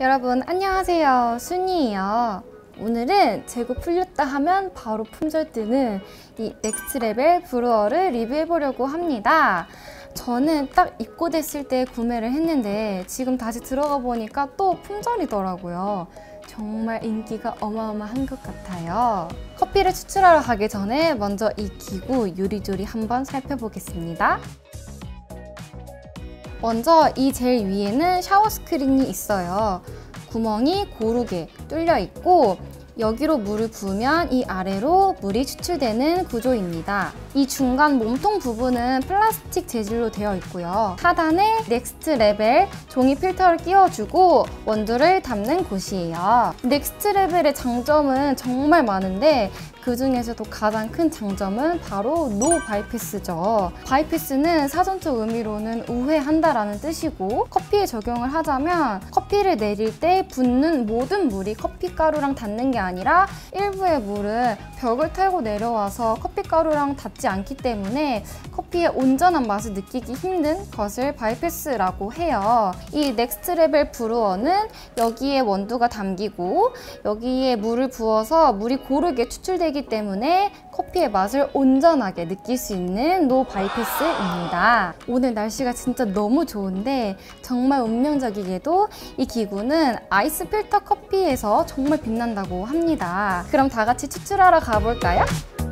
여러분 안녕하세요, 순이에요. 오늘은 재고 풀렸다 하면 바로 품절 뜨는 이 넥스트레벨 브루어를 리뷰해보려고 합니다. 저는 딱 입고됐을 때 구매를 했는데 지금 다시 들어가 보니까 또 품절이더라고요. 정말 인기가 어마어마한 것 같아요. 커피를 추출하러 가기 전에 먼저 이 기구 요리조리 한번 살펴보겠습니다. 먼저 이 제일 위에는 샤워 스크린이 있어요. 구멍이 고르게 뚫려 있고 여기로 물을 부으면 이 아래로 물이 추출되는 구조입니다. 이 중간 몸통 부분은 플라스틱 재질로 되어 있고요. 하단에 넥스트레벨 종이 필터를 끼워주고 원두를 담는 곳이에요. 넥스트레벨의 장점은 정말 많은데 그 중에서도 가장 큰 장점은 바로 노 바이패스죠. 바이패스는 사전적 의미로는 우회한다라는 뜻이고 커피에 적용을 하자면 커피를 내릴 때 붓는 모든 물이 커피가루랑 닿는 게 아니라 일부의 물은 벽을 털고 내려와서 커피가루랑 닿지 않기 때문에 커피의 온전한 맛을 느끼기 힘든 것을 바이패스라고 해요. 이 넥스트레벨 브루어는 여기에 원두가 담기고 여기에 물을 부어서 물이 고르게 추출되기 때문에 커피의 맛을 온전하게 느낄 수 있는 노 바이패스입니다. 오늘 날씨가 진짜 너무 좋은데 정말 운명적이게도 이 기구는 아이스 필터 커피에서 정말 빛난다고 합니다. 그럼 다 같이 추출하러 가볼까요?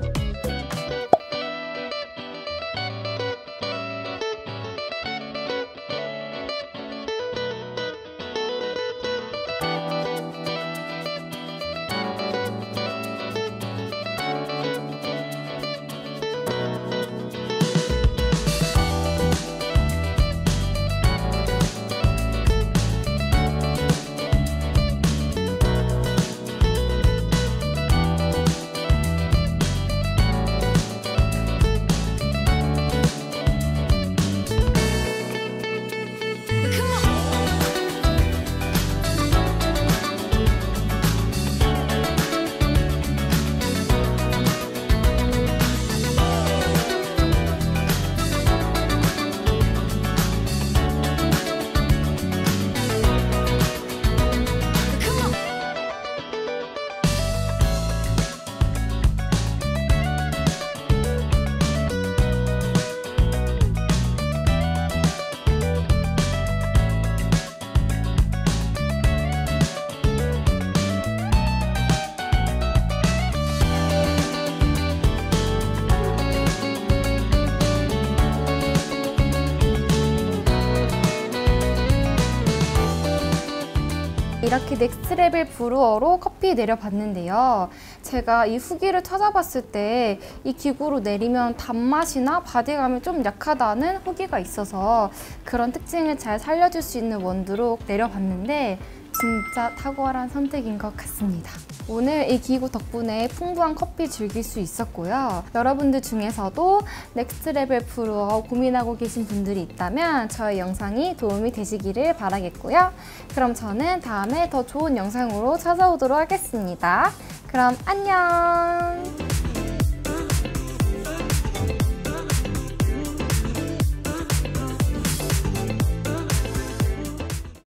이렇게 넥스트레벨 브루어로 커피 내려봤는데요. 제가 이 후기를 찾아봤을 때 이 기구로 내리면 단맛이나 바디감이 좀 약하다는 후기가 있어서 그런 특징을 잘 살려줄 수 있는 원두로 내려봤는데 진짜 탁월한 선택인 것 같습니다. 오늘 이 기구 덕분에 풍부한 커피 즐길 수 있었고요. 여러분들 중에서도 넥스트레벨 브루어 고민하고 계신 분들이 있다면 저의 영상이 도움이 되시기를 바라겠고요. 그럼 저는 다음에 더 좋은 영상으로 찾아오도록 하겠습니다. 그럼 안녕!